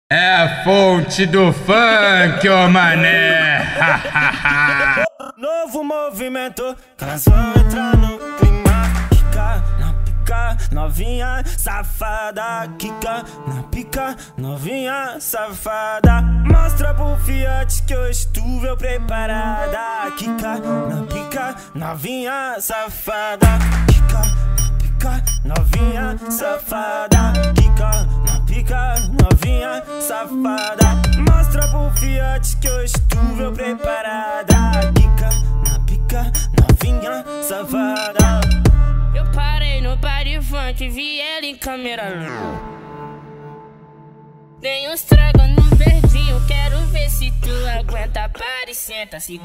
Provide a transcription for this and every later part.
É a fonte do funk, ô mané. Novo movimento, elas vão entrar no clima. Quica na pica, novinha safada. Quica na pica, novinha safada. Mostra pro Fiat que hoje tu veio preparada. Quica na pica, novinha safada. Quica na pica, novinha safada. Quica na pica, novinha safada. Mostra pro Fiat que hoje tu veio preparada. Quica na pica, novinha safada. Eu parei no baile funk, vi ela em câmera. Tem uns trago no verdinho, quero ver se tu aguenta. Para e senta, se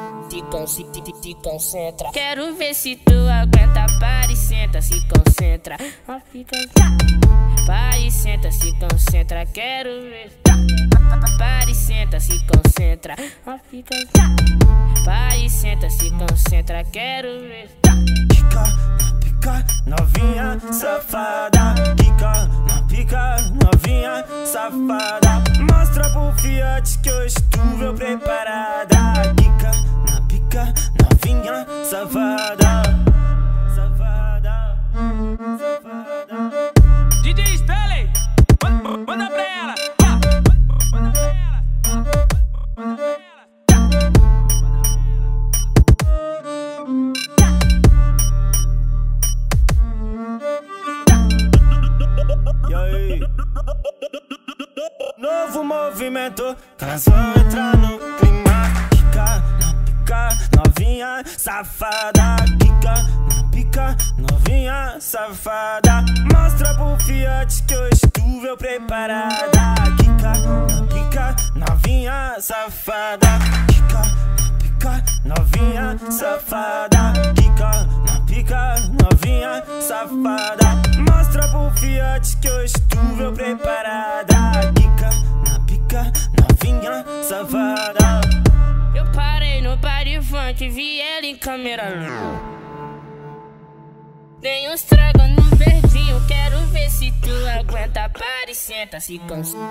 concentra. Quero ver se tu aguenta. Para e senta, se concentra. Ó, fica. Para e senta, se concentra. Quero ver. Para e senta, se concentra. Ó, fica. Para e senta, se concentra. Quero ver. Quica na pica, novinha safada. Quica na pica, novinha safada. Mostra pro Fiat que hoje tu veio preparada. Quica na pica, novinha safada. Safada, safada. DJ Stanley, manda pra ela. Manda pra ela. Manda pra ela. E aí? Novo movimento, elas vão entrar no clima. Quica na pica, novinha safada. Quica na pica, novinha safada. Mostra pro Fiat que hoje tu veio preparada. Quica na pica, novinha safada. Quica na pica, novinha safada. Quica na pica, novinha safada. Mostra pro Fiat que hoje tu veio preparada. Quica na pica, novinha safada. Eu parei no baile funk, vi ela em câmera. Tem uns trago no verdinho, quero ver se tu aguenta. Para e senta, se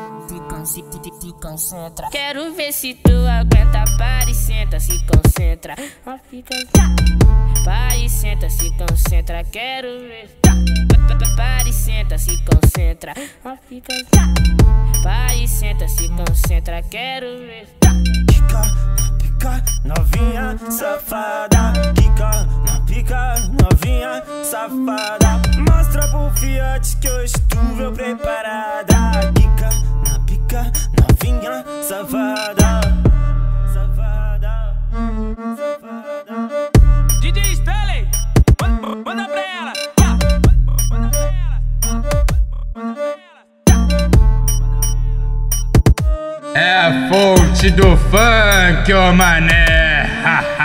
concentra. Quero ver se tu aguenta. Para e senta, se concentra. Ó, fica. Para e senta, se concentra. Quero ver. Para e senta, se concentra. Ó, fica. Para e senta, se concentra. Quero ver. Quica na pica, novinha safada. Quica na pica, novinha safada. Mostra pro Fiat que hoje tu veio preparada. Quica na pica, novinha safada. Safada, safada. DJ Stanley, manda pra ela. Manda pra ela. Manda pra ela. É a fonte do funk, ô mané.